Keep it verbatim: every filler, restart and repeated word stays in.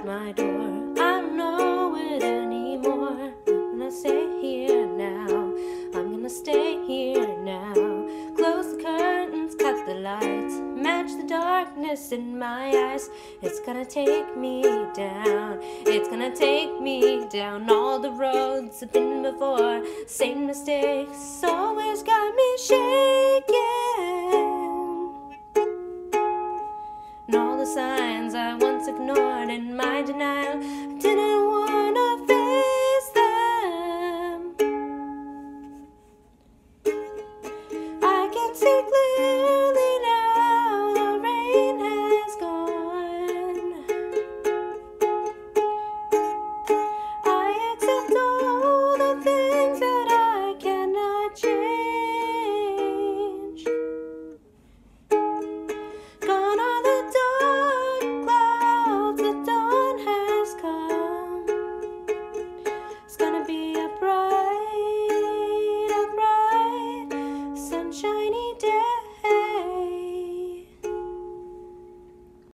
my door. I don't know it anymore. I'm gonna stay here now. I'm gonna stay here now. Close the curtains, cut the lights, match the darkness in my eyes. It's gonna take me down. It's gonna take me down all the roads I've been before. Same mistakes always got me shaking. And all the signs I once ignored in my denial